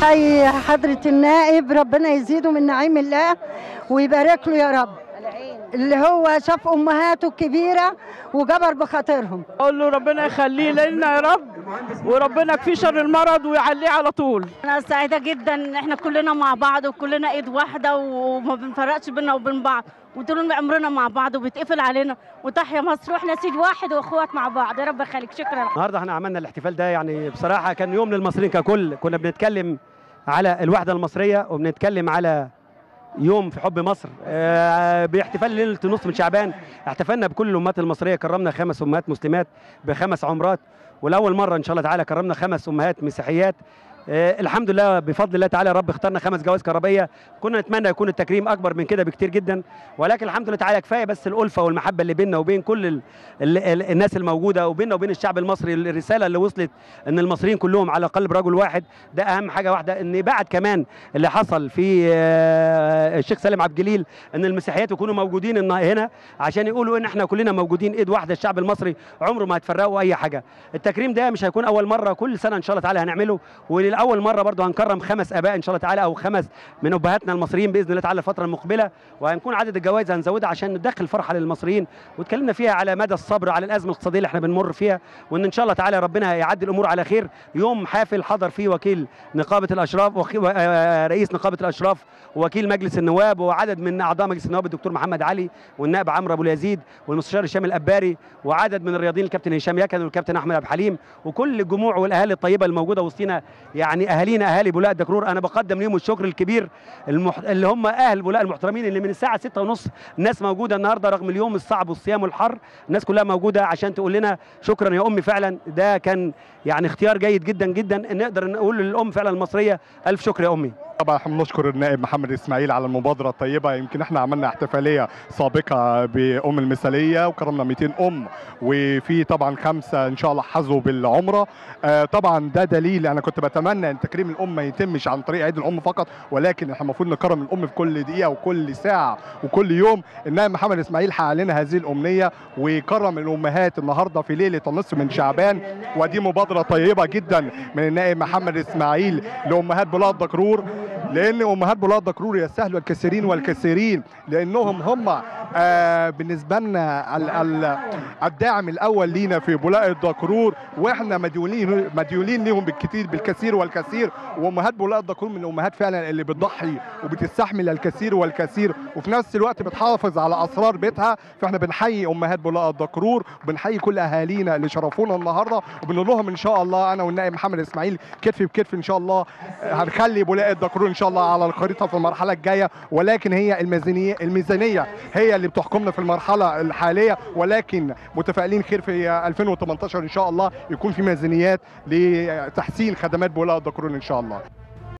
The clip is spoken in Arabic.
حي حضرة النائب، ربنا يزيده من نعيم الله ويبارك له يا رب، اللي هو شاف امهاته الكبيره وجبر بخاطرهم. اقول له ربنا يخليه لنا يا رب، وربنا يكفيه شر المرض ويعليه على طول. انا سعيده جدا ان احنا كلنا مع بعض وكلنا ايد واحده وما بنفرقش بينا وبين بعض، وطول عمرنا مع بعض وبيتقفل علينا، وتحيا مصر واحنا سيد واحد واخوات مع بعض. يا رب يخليك. شكرا. النهارده احنا عملنا الاحتفال ده، يعني بصراحه كان يوم للمصريين ككل. كنا بنتكلم على الوحده المصريه وبنتكلم على يوم في حب مصر. باحتفال ليله نصف من شعبان احتفلنا بكل الامهات المصريه، كرمنا 5 امهات مسلمات ب5 عمرات، ولاول مره ان شاء الله تعالى كرمنا 5 امهات مسيحيات. الحمد لله بفضل الله تعالى رب اختارنا 5 جوائز كهربائيه. كنا نتمنى يكون التكريم اكبر من كده بكتير جدا، ولكن الحمد لله تعالى كفايه بس الالفه والمحبه اللي بيننا وبين كل الناس الموجوده، وبيننا وبين الشعب المصري. الرساله اللي وصلت ان المصريين كلهم على قلب رجل واحد، ده اهم حاجه واحده. ان بعد كمان اللي حصل في الشيخ سالم عبد الجليل ان المسيحيات يكونوا موجودين هنا عشان يقولوا ان احنا كلنا موجودين ايد واحده. الشعب المصري عمره ما هتفرقوا اي حاجه. التكريم ده مش هيكون اول مره، كل سنه ان شاء الله تعالى هنعمله، ولأول مرة برضه هنكرم 5 آباء إن شاء الله تعالى، أو 5 من أبهاتنا المصريين بإذن الله تعالى الفترة المقبلة، وهنكون عدد الجوائز هنزودها عشان ندخل فرحة للمصريين. واتكلمنا فيها على مدى الصبر على الأزمة الاقتصادية اللي احنا بنمر فيها، وإن إن شاء الله تعالى ربنا يعدي الأمور على خير. يوم حافل حضر فيه وكيل نقابة الأشراف، رئيس نقابة الأشراف، ووكيل مجلس النواب، وعدد من أعضاء مجلس النواب الدكتور محمد علي والنائب عمرو أبو اليزيد والمستشار هشام الأباري، وعدد من الرياضيين الكابتن هشام يكن والكابتن أحمد عبد الحليم، وكل الجموع والأهالي الطيبة الموجودة وسطينا. يعني اهالي بولاق دكرور انا بقدم ليهم الشكر الكبير، اللي هم اهل بولاق المحترمين، اللي من الساعه 6:30 الناس موجوده النهارده رغم اليوم الصعب والصيام والحر. الناس كلها موجوده عشان تقول لنا شكرا يا امي. فعلا ده كان يعني اختيار جيد جدا جدا ان نقدر نقول للام فعلا المصريه الف شكر يا امي. طبعا احنا بنشكر النائب محمد اسماعيل على المبادره الطيبه. يمكن احنا عملنا احتفاليه سابقه بام المثاليه وكرمنا 200 ام، وفي طبعا 5 ان شاء الله حظوا بالعمره. طبعا ده دليل. انا كنت بتمنى ان تكريم الام ما يتمش عن طريق عيد الام فقط، ولكن احنا المفروض نكرم الام في كل دقيقه وكل ساعه وكل يوم. النائب محمد اسماعيل حقق لنا هذه الامنيه وكرم الامهات النهارده في ليله النصف من شعبان، ودي مبادره طيبه جدا من النائب محمد اسماعيل لامهات بولاق دكرور. لان امهات بولاق دكرور يستاهلوا الكثيرين والكثيرين، لانهم هم بالنسبه لنا الداعم الاول لينا في بولاق الدكرور، واحنا مديونين ليهم بالكثير والكثير. وامهات بولاق الدكرور من الامهات فعلا اللي بتضحي وبتستحمل الكثير والكثير، وفي نفس الوقت بتحافظ على اسرار بيتها. فاحنا بنحيي امهات بولاق الدكرور وبنحيي كل اهالينا اللي شرفونا النهارده، وبنقول لهم ان شاء الله انا والنائب محمد اسماعيل كتف بكتف ان شاء الله هنخلي بولاق الدكرور ان شاء الله على الخريطه في المرحله الجايه. ولكن هي الميزانيه هي اللي بتحكمنا في المرحله الحاليه، ولكن متفائلين خير في 2018 ان شاء الله يكون في ميزانيات لتحسين خدمات بولاق الدكرور ان شاء الله.